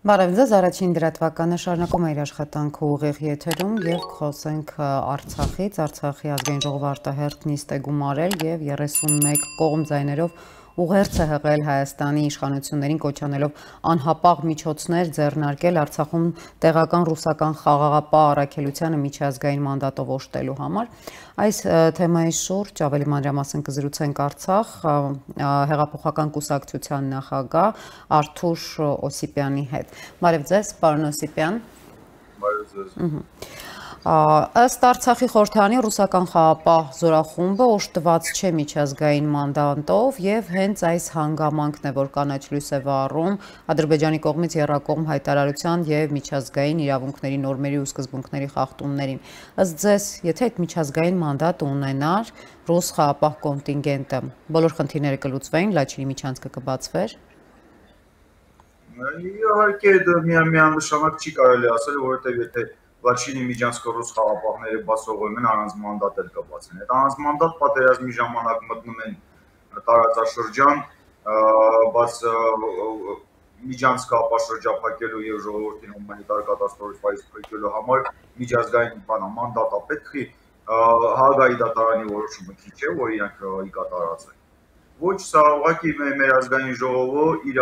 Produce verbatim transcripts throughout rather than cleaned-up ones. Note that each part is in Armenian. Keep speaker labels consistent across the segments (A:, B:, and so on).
A: Բարև ձեզ, առաջին դրատվականը շարունակում է իր աշխատանքը ուղիղ եթերում եւ խոսենք Արցախից, Արցախի ազգային ժողովի արտահերթ նիստ է գումարել եւ երեսունմեկ կողմ ձայներով ուղերձ է հղել Հայաստանի իշխանություններին կոչ անելով անհապաղ միջոցներ ձեռնարկել Արցախում տեղական ռուսական խաղաղապահ առաքելությանը միջազգային մանդատով օժտելու համար։ Այս թեմայի շուրջ ավելի մանրամասն կզրուցենք Արցախ հեղափոխական կուսակցության նախագահ Արթուր Օսիպյանի հետ։ Բարև ձեզ, պարոն Օսիպյան։
B: Բարև ձեզ։
A: Ըստ Արցախի խորհրդարանի ռուսական խաղաղապահ զորախումբը օժտված չէ միջազգային մանդատով եւ հենց այս հանգամանքն է, որ կանաչ լույս է վառում Ադրբեջանի կողմից եռակողմ հայտարարության եւ միջազգային իրավունքների նորմերի ու սկզբունքների խախտումներին։ Ըստ ձեզ, եթե այդ միջազգային մանդատը ունենար ռուս խաղաղապահ կոնտինգենտը, բոլոր խնդիրները կլուծվեին, Լաչինի միջանցքը կբացվեր։
B: Իհարկե դա միանշանակ չի կարելի ասել, որովհետեւ եթե Լաչինի միջանցքը ռուս խաղաղապահները բացողում են առանց մանդատ էլ կբացեն։ Այդ առանց մանդատ պատերազմի ժամանակ մտնում են տարածաշրջան, բայց միջանցքը ապաշրջափակելու եւ ժողովրդին հումանիտար կատաստրոֆայից փրկելու համար միջազգային բանա մանդատա պետք է Հաագայի դատարանի որոշումը քիչ է, որ իրանք ի կատարած են։ Ոչ, սա ուղղակի մեր ազգային ժողովը իր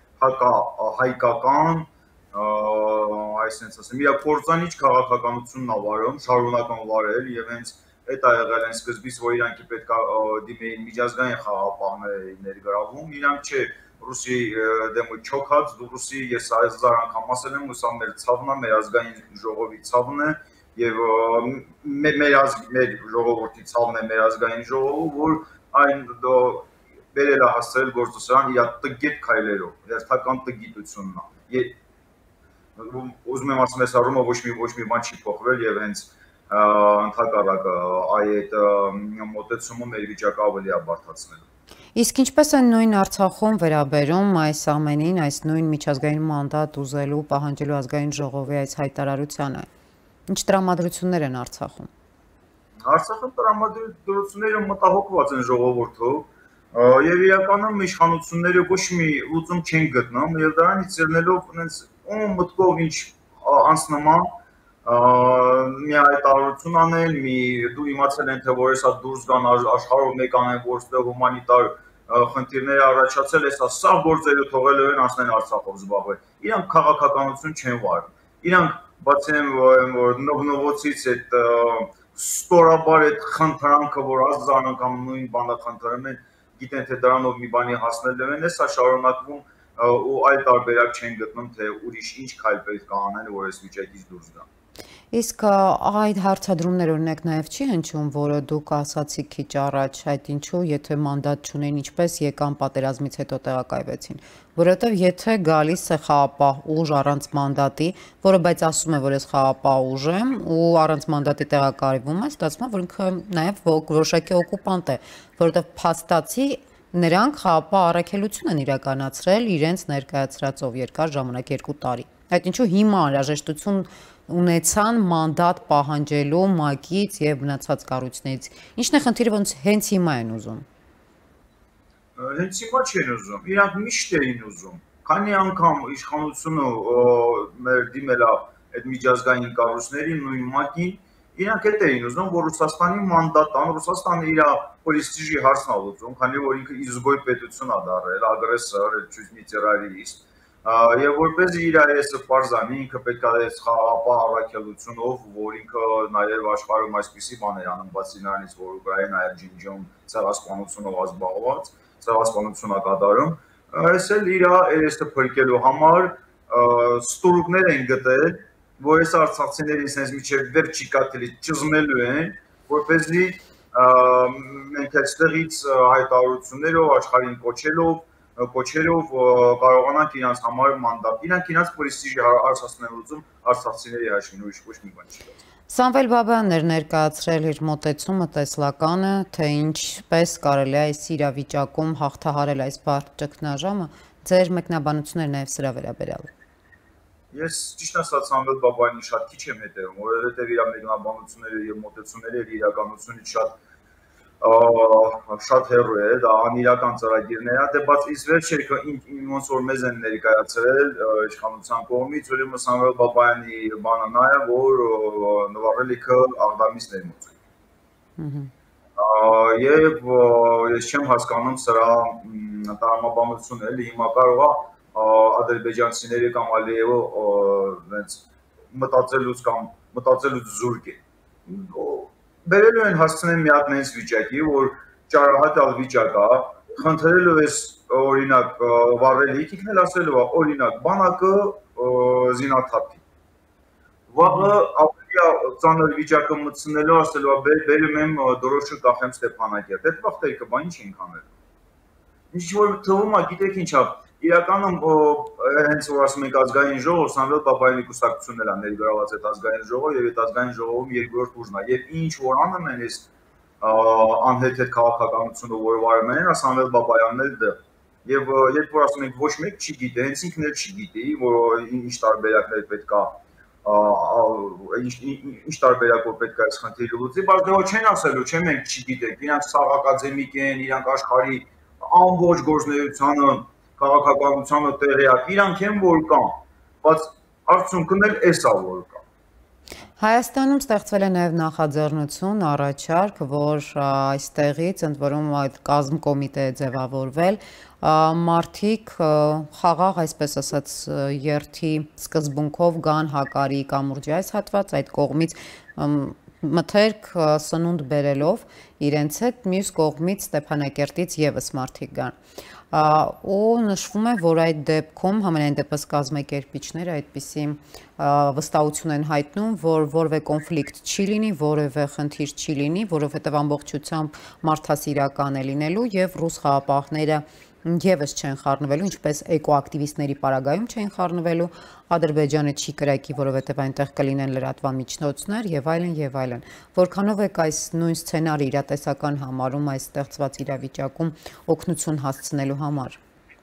B: հայկական այսինքն ասեմ, իր կորցանիչ քաղաքականությունն ա վարում, շարունակում վարել եւ հենց այդ ա եղել այն սկզբից, որ իրանք պետք է դիմեին միջազգային խաղաղապահների ներգրավում, իրանք չէ ռուսի դեմ չոքած, ռուսի ես հազար անգամ ասել եմ, ու սա մեր ցավն է, մեր ազգային ժողովի ցավն է եւ մեր մեր ժողովրդի ցավն է, մեր ազգային ժողովը, որ այն բերել է հասցրել գործոսան իր տգետ քայլերով, հերթական տգիտությունն է։ Ուզում եմ ասեմ, այս առումով ոչ մի ոչ մի բան չի փոխվել եւ հենց ընդհակառակը այդ մոտեցումը մեր վիճակը ավելի է բարդացնելու։
A: Իսկ ինչպես են նույն Արցախում վերաբերում այս ամենին, այս նույն միջազգային մանդատ ուզելու, պահանջելու ազգային ժողովի այս հայտարարությանը։ Ինչ տրամադրություններ են Արցախում։
B: Արցախում տրամադրությունները մտահոգված են ժողովրդով եւ իրականում իշխանությունները ոչ մի լուծում չեն գտնում եւ դրանից ելնելով այնց ու մտքով ինչ անցնման մի հայտարարություն անեն, մի դու իմացել են թե որ հեսա դուրս գան աշխարհով մեկ անեն, որ ստեղ հումանիտար խնդիրներ առաջացել, հեսա սա գործերը թողելու են անցնեն Արցախով զբաղվել։ Իրանք քաղաքականություն չեն վարում։ Իրանք բացի որ նովնովոցից այդ ստորաբար այդ խնդրանքը, որ հազար անգամ նույն բանը խնդրում են, գիտեն թե դրանով մի բանի հասնելու են, հեսա շարունակվում ու այլ տարբերակ չեն գտնում, թե ուրիշ ինչ քայլ պետք է անեն, որ այս վիճակից դուրս գան։
A: Իսկ այդ հարցադրումներ օրինակ նաև չի հնչում, որը դուք ասացիք քիչ առաջ, այդ ինչու, եթե մանդատ չունեն, ինչպես եկան պատերազմից հետո տեղակայվեցին, որովհետև եթե գալիս է խաղաղապահ ուժ առանց մանդատի, որը բայց ասում է, որ ես խաղաղապահ ուժ եմ ու առանց մանդատի տեղակայվում է, ստացվում է, որ ինքը նաև որոշակի օկուպանտ է, որովհետև փաստացի նրանք խաղաղապահ առաքելություն են իրականացրել իրենց ներկայացրածով երկար ժամանակ երկու տարի։ Այդ ինչու հիմա անհրաժեշտություն ունեցան մանդատ պահանջելու ՄԱԿ-ից եւ մնացած կառույցներից։ Ինչն է խնդիրը, ոնց հենց հիմա են ուզում։
B: Հենց հիմա չեն ուզում, իրանք միշտ էին ուզում։ Քանի անգամ իշխանությունը մեր դիմել է այդ միջազգային կառույցներին, նույն ՄԱԿ-ին, իրանք էլ էին ուզում, որ Ռուսաստանի մանդատան, Ռուսաստանը իր պրեստիժի հարցն է լուծում, քանի որ ինքը իզգոյ պետություն է դարձել, ագրեսոր, чуть не террорист, եւ որպես իր այսը պարզանի, ինքը պետք է խաղաղապահ առաքելությունով, որ ինքը նաեւ աշխարհում այսպիսի բաներ անում, բացի նրանից, որ Ուկրաինայի ջինջում ցեղասպանությունով ազբաղված, ցեղասպանություն է կատարում, այս էլ իր այսը փրկելու համար ստորուկներ են գտել, որ այս արցախցիներին sense միջև վերջի կատելի ճզմելու են, որպեսզի մենք այստեղից հայտարարություններով, աշխարհին կոչելով, կոչելով կարողանանք իրենց համար մանդատ, իրանք իրենց պրեստիժի հարցացնելու ուզում արցախցիների հաշվին ուրիշ ոչ մի բան չի։
A: Սամվել Բաբյանն էր ներկայացրել իր մոտեցումը տեսլականը, թե ինչպես կարելի է այս իրավիճակում հաղթահարել այս բարդ ճգնաժամը, ձեր մեկնաբանությունները նաև սրա վերաբերյալ։
B: Ես ճիշտ ասած Սամվել Բաբայանի շատ քիչ եմ հետևում, որովհետև իր մեկնաբանությունները եւ մոտեցումները իրականությունից շատ շատ հեռու է, դա անիրական ծրագիրներ է, դե բայց իսկ վերջերքը ոնց որ մեզ են ներկայացրել իշխանության կողմից, ուրեմն Սամվել Բաբայանի բանը նա է, որ նվառել իքը Աղդամից ներմուծել։ Եվ ես չեմ հասկանում սրա տրամաբանությունը, էլի հիմա կարող է ադրբեջանցիների կամ Ալիևը հենց մտածելուց կամ մտածելուց զուրկ է։ Բերելու են հասցնեն մի հատ նենց վիճակի, որ ճարահատալ վիճակ է, խնդրելու ես օրինակ վառելիք, ինքն էլ ասելու է, օրինակ բանակը զինաթափի։ Վաղը ավելի ծանր վիճակը մտցնելու ասելու է, բերում եմ դրոշը կախեմ Ստեփանակերտ, այդ վաղտերքը բա ինչ ենք անելու։ Ինչ որ թվում է, գիտեք ինչ է, իրականում հենց որ ասում ենք ազգային ժողով, Սամվել Բաբայանի կուսակցությունն էլ է ներգրաված այդ ազգային ժողով եւ այդ ազգային ժողովում երկրորդ ուժն է եւ ինչ որ անում են այս անհեթեթ քաղաքականությունը, որ վարում են, Սամվել Բաբայանն էլ դեռ եւ երբ որ ասում ենք ոչ մեկ չի գիտի, հենց ինքն էլ չի գիտի, որ ինչ տարբերակներ պետք է ինչ տարբերակով պետք է այս խնդիրը լուծի, բայց դեռ չեն ասելու, չէ՞ մենք չգիտենք, իրանք սաղ ակադեմիկ են, իրանք աշխարհի ամբողջ գործնեությանը քաղաքականությունը տեղյակ, իրանք են որ կան, բայց արդյունքն էլ էս է որ կա։
A: Հայաստանում ստեղծվել է նաև նախաձեռնություն, առաջարկ, որ այստեղից ընդ որում այդ կազմ կոմիտե է ձևավորվել, մարդիկ խաղաղ, այսպես ասած, երթի սկզբունքով գան Հակարի կամուրջի այս հատված, այդ կողմից մթերք սնունդ բերելով իրենց հետ, մյուս կողմից Ստեփանակերտից եւս մարդիկ գան։ Ու նշվում է, որ այդ դեպքում համենայն դեպս կազմակերպիչները այդպիսի վստահություն են հայտնում, որ որևէ կոնֆլիկտ չի լինի, որևէ խնդիր չի լինի, որովհետև ամբողջությամբ մարդասիրական է լինելու եւ ռուս խաղապահները եւս չեն խառնվելու, ինչպես էկոակտիվիստների պարագայում չեն խառնվելու, Ադրբեջանը չի կրակի, որովհետև այնտեղ կլինեն լրատվամիջոցներ եւ այլն եւ այլն։ Որքանով եք այս նույն սցենարը իրատեսական համարում այս ստեղծված իրավիճակում օգնություն հասցնելու համար։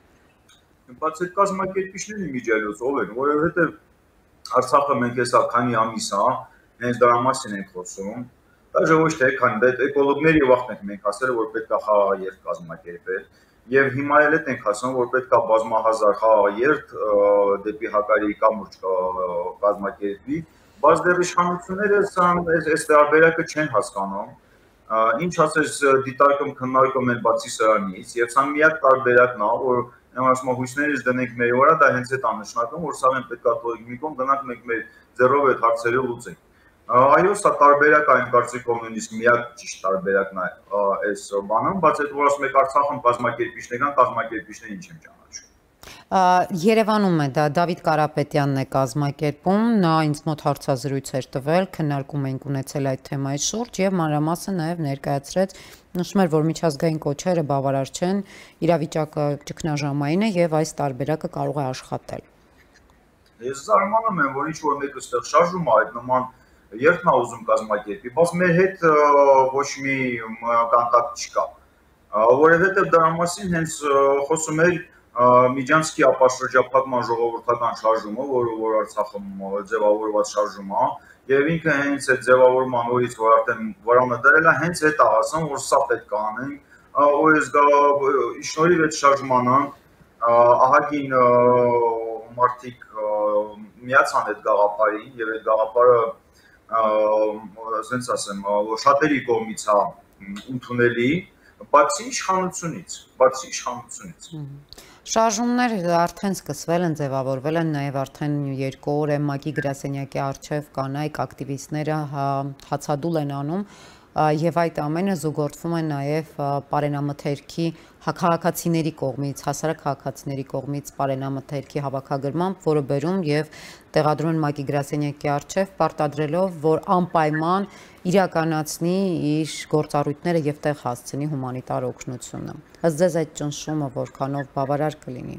B: Բայց այդ կազմակերպիչների միջելուց ով են, որովհետև Արցախը մենք հեսա քանի ամիս է, հենց դրա մասին ենք խոսում։ Դա ոչ թե քանի, դա էկոլոգների վաղտ ենք մենք ասել, որ պետք է խաղաղ երթ կազմակերպել։ Եվ հիմա էլ ենք ասում, որ պետք է բազմահազար խաղաղերթ դեպի Հակարի կամուրջ կազմակերպվի, բայց դեռ իշխանությունները այս տարբերակը չեն հասկանում, ինչ ասես դիտարկում քննարկում են բացի սրանից, եւ սա միակ տարբերակն է, որ ասում հույսներից դնենք մեր վրա, դա հենց այդ աննշանակում, որ սա մենք պետք է թողենք մի կողմ, գնանք մենք մեր ձեռով այդ հարցերը լուծենք։ Այո, սա տարբերակ այն կարծիքով նույնիսկ միակ ճիշտ տարբերակն է այս բանում, բայց այդ որ ասում եք Արցախում կազմակերպիչներ կան, կազմակերպիչներ ինչ եմ ճանաչում։
A: Երևանում է դա Դավիթ Կարապետյանն է կազմակերպում, նա ինձ մոտ հարցազրույց էր տվել, քննարկում ենք ունեցել այդ թեմայի շուրջ եւ մանրամասը նաեւ ներկայացրեց, նշում էր, որ միջազգային կոչերը բավարար չեն, իրավիճակը ճգնաժամային է եւ այս տարբերակը կարող է աշխատել։
B: Ես զարմանում եմ, որ ինչ որ մեկը ստեղ շարժում է այդ նման երթն է ուզում կազմակերպի, բայց մեր հետ ոչ մի կոնտակտ չկա, որովհետև դրա մասին հենց խոսում էր Միջանցքի ապաշրջափակման ժողովրդական շարժումը, որը որ Արցախում ձևավորված շարժում է, եւ ինքը հենց այդ ձևավորման օրից, որ արդեն վրանը դրել է, հենց այդ է ասում, որ սա պետք է անենք, որ ես շնորհիվ այդ շարժմանը ահագին մարդիկ միացան այդ գաղափարին եւ այդ գաղափարը ասենց ասեմ, շատերի կողմից է ընդունելի, բացի իշխանությունից, բացի իշխանությունից։
A: Շարժումներ արդեն սկսվել են, ձևավորվել են, նաև արդեն երկու օր է ՄԱԿ-ի գրասենյակի առջև կանայք ակտիվիստները հացադուլ են անում եւ այդ ամենը զուգորդվում է նաև պարենամթերքի քաղաքացիների կողմից, հասարակ քաղաքացիների կողմից պարենամթերքի հավաքագրմամբ, որը բերում եւ տեղադրում են ՄԱԿ-ի գրասենյակի առջև, պարտադրելով, որ անպայման իրականացնի իր գործառույթները եւ տեղ հասցնի հումանիտար օգնությունը։ Ըստ ձեզ այդ ճնշումը որքանով բավարար կլինի։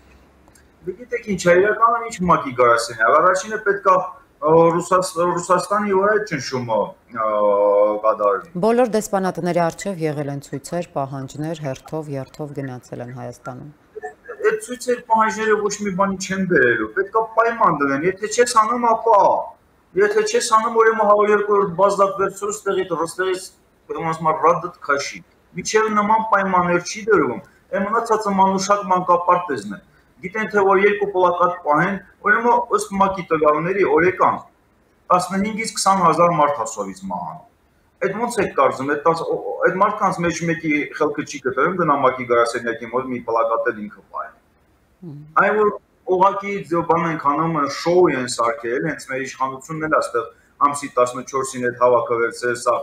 B: Գիտեք ինչ է, իրականում ինչ ՄԱԿ-ի գրասենյակ, առաջինը պետք է Ռուսաստանի վրա այդ ճնշումը կատարվի։
A: Բոլոր դեսպանատների առջև եղել են ցույցեր, պահանջներ, հերթով, երթով գնացել են Հայաստանում։
B: Այդ ցույցեր, պահանջները ոչ մի բանի չեն բերելու, պետք է պայման դնեն, եթե չես անում, ապա, եթե չես անում, ուրեմն հարյուրը բազդակ վերցրու ստեղից, ստեղից ասում եմ ռադդ քաշի։ Միջև նման պայմաններ չի դրվում, է մնացածը մանուշակ մանկապարտեզն է։ Գիտեն թե որ երկու պլակատ պահեն, ուրեմն ըստ ՄԱԿ-ի տվյալների օրեկան տասնհինգից քսան հազար մարդ հասովից մահան։ Այդ ոնց է կարծում, այդ այդ մարդկանց մեջ մեկի խելքը չի գտնում գնա ՄԱԿ-ի գրասենյակի մոտ մի պլակատ էլ ինքը պահի։ Այն որ ուղղակի բան ենք անում, շոու են սարքել, հենց մեր իշխանությունն էլ այստեղ ամսի տասնչորսին այդ հավաքը վերցրել, սա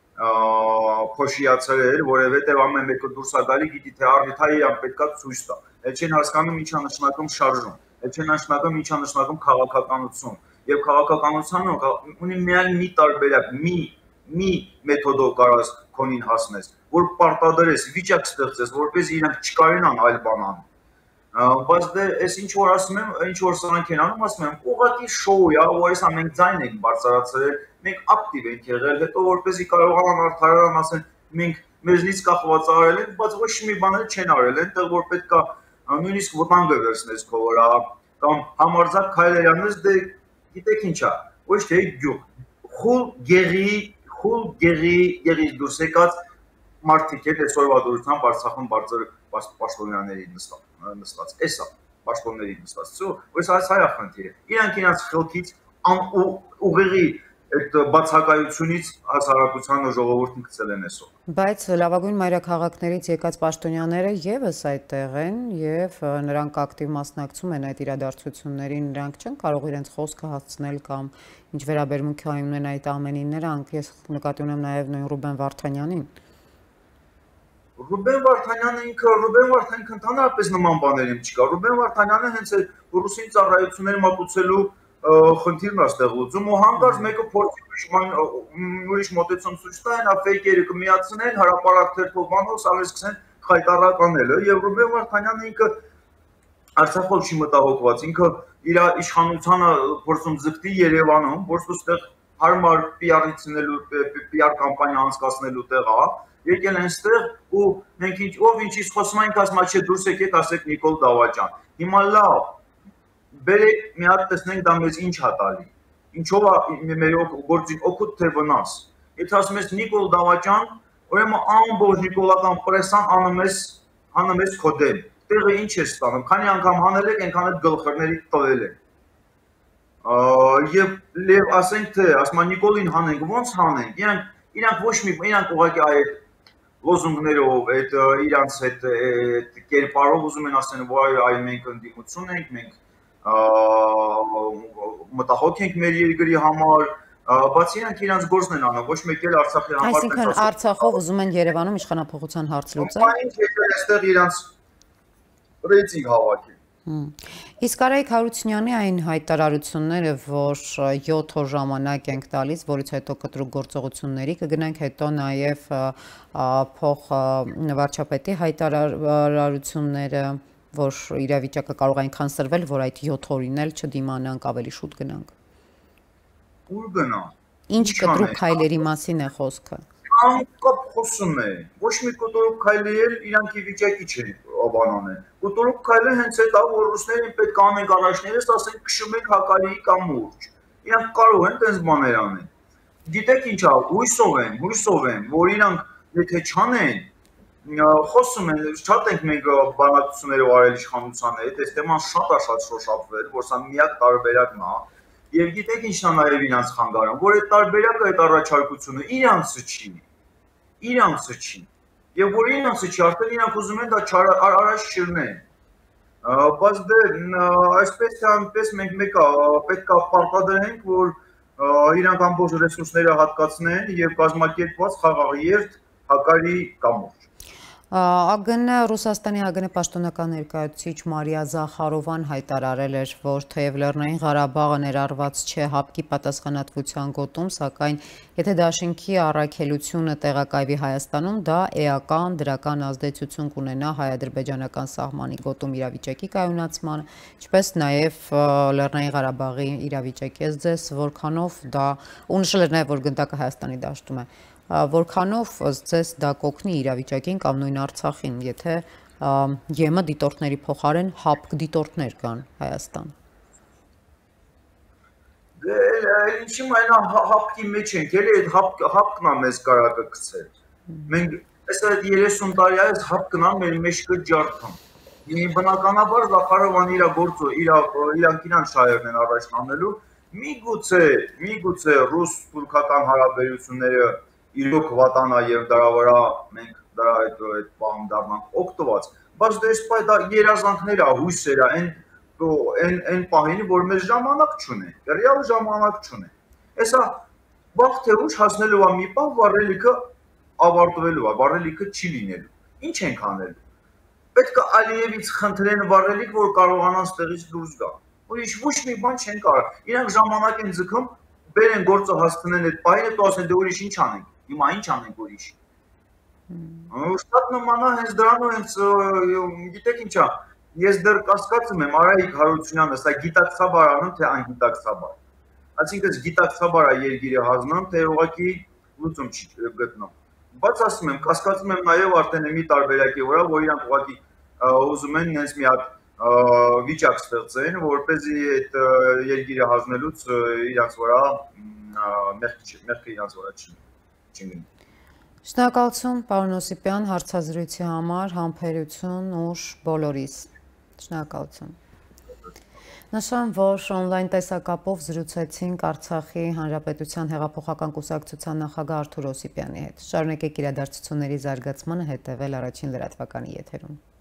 B: փոշիացրել, որովհետև ամեն մեկը դուրս է գալի, գիտի թե առիթ է իրան պետքա ցույց տա։ Այդ չեն հասկանում ինչա նշանակում շարժում, այդ չեն նշանակում ինչա նշանակում քաղաքականություն, եւ քաղաքականությունը ունի միայն մի տարբերակ, մի մի մեթոդով կարաս քոնին հասնես, որ պարտադրես, վիճակ ստեղծես, որպես իրանք չկարենան այլ բան ան։ Բայց դե այս ինչ որ ասում եմ, ինչ որ սրանք են անում, ասում եմ, ուղղակի շոու է, որ այս ամենք ձայն ենք բարձրացրել, մենք ակտիվ ենք եղել, հետո որպեսզի կարողանան արդարան ասեն, մենք մեզնից կախված արել ենք, բայց ոչ մի բաներ չեն արել, այնտեղ որ պետքա նույնիսկ վտանգը վերցնես քո վրա, կամ համարձակ քայլեր անես, դե գիտեք ինչ է, ոչ թե գյուղ, խուլ գերի, խուլ գերի, գերից դուրս եկած մարդիկ են այսօրվա դուրսությամբ Արցախում բարձր պաշտոնյաների նստած, էսա պաշտոնների նստած, որ սա սա է խնդիրը։ Իրանք իրենց խելքից ուղեղի այդ բացակայությունից հասարակությանը ժողովուրդին գցել են այսօր։
A: Բայց լավագույն մայրաքաղաքներից եկած պաշտոնյաները եւս այդտեղ են եւ նրանք ակտիվ մասնակցում են այդ իրադարձություններին, նրանք չեն կարող իրենց խոսքը հասցնել կամ ինչ վերաբերմունք ունեն այդ ամենին նրանք։ Ես նկատի ունեմ նաեւ նույն Ռուբեն Վարդանյանին։
B: Ռուբեն Վարդանյանը ինքը Ռուբեն Վարդանյանը ընդհանրապես նման բաներին չկա։ Ռուբեն Վարդանյանը հենց է ռուսին ծառայություններ մատուցելու խնդիրն է ստեղ լուծում ու հանկարծ մեկը փորձի ուրիշ մոտեցում ցույց տա, նա ֆեյքերը կմիացնեն, հրապարակ թերթով բանով սալես սկսեն խայտարականելը եւ Ռուբեն Վարդանյանը ինքը Արցախով չի մտահոգված, ինքը իր իշխանությանը փորձում զգտի Երևանում, փորձում ստեղ հարմար պի արի-ցնելու, պի ար կամպանիա անցկացնելու տեղ է, եկել են ստեղ ու մենք ինչ ով ինչից խոսում ենք, ասում է չէ դուրս եկեք, ասեք Նիկոլ Դավաճան։ Հիմա լավ, բերեք մի հատ տեսնենք դա մեզ ինչ է տալի։ Ինչով է մեր գործին օգուտ թե վնաս։ Եթե ասում ես Նիկոլ Դավաճան, ուրեմն ամբողջ նիկոլական պրեսան անում ես, անում ես քո դեմ։ Տեղը ինչ է ստանում, քանի անգամ հանել եք, այնքան այդ գլխերների տվել են։ Եվ լավ ասենք թե, ասում են Նիկոլին հանենք, ո՞նց հանենք։ Իրանք իրանք ոչ մի, իրանք ուղղակի այդ լոզունգներով, այդ իրանց այդ կերպարով ուզում են ասեն, որ այ մենք ընդդիմություն ենք, մենք մտահոգ ենք մեր երկրի համար, բայց իրանք իրանց գործն են անում, ոչ մեկ էլ Արցախի համար։
A: Այսինքն Արցախով ուզում են Երևանում իշխանափոխության հարց լուծել։
B: Այն եկել այստեղ իրանց ռեյտինգ հավաքել։
A: Իսկ Արայիկ Հարությունյանի այն հայտարարությունները, որ յոթ օր ժամանակ ենք տալիս, որից հետո կտրուկ գործողությունների կգնանք, հետո նաև փող վարչապետի հայտարարությունները, որ իրավիճակը կարող է այնքան սրվել, որ այդ յոթ օրին էլ չդիմանանք, ավելի շուտ գնանք։
B: Ուր գնա։
A: Ինչ կտրուկ քայլերի մասին է խոսքը։
B: Անկապ խոսում է։ Ոչ մի կտրուկ քայլի էլ իրանքի վիճակի չէ բանան է։ Կտրուկ քայլը հենց այդ է, որ ռուսներին պետք է անենք առաջներս, ասենք քշում ենք Հակարիի կամ Մուրջ։ Իրանք կարող են տես բաներ անել։ Գիտեք ինչ է, հույսով եմ, հույսով եմ, որ իրանք եթե չանեն, խոսում են, շատ ենք մենք բանակցություններով արել իշխանությանը հետ, այս թեման շատ է շատ շոշափվել, որ սա միակ տարբերակն է։ Եվ գիտեք ինչն է նաև իրանց խանգարում, որ այդ տարբերակը, այդ առաջարկությունը իրանցը չի, իրանցը չի։ Եվ որ իրանցը չի, արդեն իրանք ուզում են դա առաջ չլնեն։ Բայց դե այսպես թե այնպես մենք մեկը պետք է պարտադրենք, որ իրանք ամբողջ ռեսուրսները հատկացնեն եւ կազմակերպված խաղաղ երթ Հակարի կամուրջ։
A: ԱԳՆ Ռուսաստանի ԱԳՆ պաշտոնական ներկայացուցիչ Մարիա Զախարովան հայտարարել էր, որ թեև Լեռնային Ղարաբաղը ներառված չէ ՀԱՊԿ-ի պատասխանատվության գոտում, սակայն եթե դաշինքի առաքելությունը տեղակայվի Հայաստանում, դա էական դրական ազդեցություն կունենա հայ-ադրբեջանական սահմանի գոտում իրավիճակի կայունացմանը, ինչպես նաև Լեռնային Ղարաբաղի իրավիճակի ես ձեզ, որքանով դա ու նշել էր նաև, որ գնդակը Հայաստանի դաշտում է, որքանով ձեզ դա կօգնի իրավիճակին կամ նույն Արցախին, եթե ԵՄ դիտորդների փոխարեն ՀԱՊԿ դիտորդներ կան Հայաստան։
B: Ինչի մայնա հապկի մեջ ենք, էլի այդ հապկն է մեզ կարակը գցել։ Մենք այս այդ երեսուն տարի այս հապկն է մեր մեջքը ջարդան։ Բնականաբար Զախարովան իր գործը, իրանք իրան շահերն են առաջ տանելու, միգուցե, միգուցե ռուս-թուրքական հարաբերությունները իրոք վատանա եւ դրա վրա մենք դրա այդ բան դառնանք օգտված, բայց դեսպայտ դա երազանքներ է, հույսեր է, այն այն այն պահին, որ մեզ ժամանակ չունեն, ռեալ ժամանակ չունեն։ Հեսա վաղ թե ուշ հասնելու է մի պահ, վառելիքը ավարտվելու է, վառելիքը չի լինելու։ Ինչ ենք անելու։ Պետք է Ալիևից խնդրեն վառելիք, որ կարողանան ստեղից դուրս գալ։ Ուրիշ ոչ մի բան չեն կարող։ Իրանք ժամանակ են ձգում, բերեն գործը հասցնեն այդ պահին, հետո ասեն դե ուրիշ ինչ անենք։ Հիմա ինչ անենք ուրիշ։ Շատ նման է հենց դրանով հենց գիտեք ինչա, ես դեռ կասկածում եմ Արայիկ Հարությունյանը, սա գիտակցաբար անում, թե անգիտակցաբար։ Այսինքն գիտակցաբար է երգիրը հանձնում, թե ուղղակի լուծում չի գտնում։ Բայց ասում եմ, կասկածում եմ նաև արդեն մի տարբերակի վրա, որ իրանք ուղղակի ուզում են նենց մի հատ վիճակ ստեղծեն, որպեսզի այդ երգիրը հանձնելուց իրանք վրա մեղքը իրանք վրա չլինի։
A: Շնորհակալություն, պարոն Օսիպյան, հարցազրույցի համար, համբերություն, ուժ բոլորիս։ Շնորհակալություն։ Նշեմ, որ on-line տեսակապով զրուցեցինք Արցախի Հանրապետության Հեղափոխական կուսակցության նախագահ Արթուր Օսիպյանի հետ։ Շարունակեք իրադարձությունների զարգացմանը հետևել Առաջին լրատվականի եթերում։